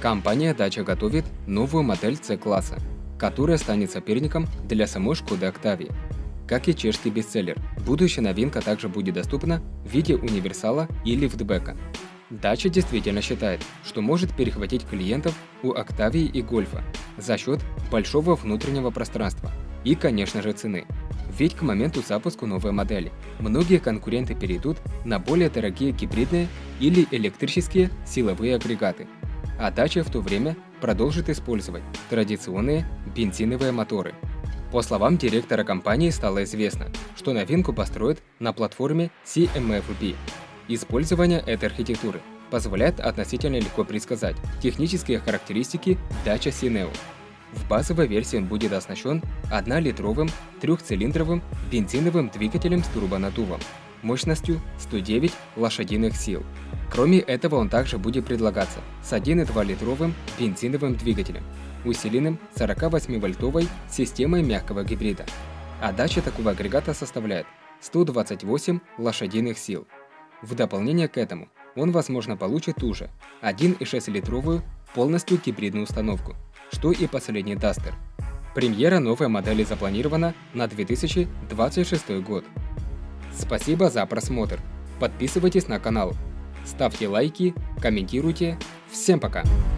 Компания Dacia готовит новую модель C-класса, которая станет соперником для самой Шкоды Октавии. Как и чешский бестселлер, будущая новинка также будет доступна в виде универсала и лифтбека. Dacia действительно считает, что может перехватить клиентов у Октавии и Гольфа за счет большого внутреннего пространства и, конечно же, цены. Ведь к моменту запуска новой модели многие конкуренты перейдут на более дорогие гибридные или электрические силовые агрегаты, а Dacia в то время продолжит использовать традиционные бензиновые моторы. По словам директора компании, стало известно, что новинку построят на платформе CMF-B. Использование этой архитектуры позволяет относительно легко предсказать технические характеристики Dacia Scenario. В базовой версии он будет оснащен 1-литровым трехцилиндровым бензиновым двигателем с турбонаддувом мощностью 109 лошадиных сил. Кроме этого, он также будет предлагаться с 1,2-литровым бензиновым двигателем, усиленным 48-вольтовой системой мягкого гибрида. Отдача такого агрегата составляет 128 лошадиных сил. В дополнение к этому, он, возможно, получит ту же 1,6-литровую полностью гибридную установку, что и последний Duster. Премьера новой модели запланирована на 2026 год. Спасибо за просмотр. Подписывайтесь на канал, ставьте лайки, комментируйте. Всем пока!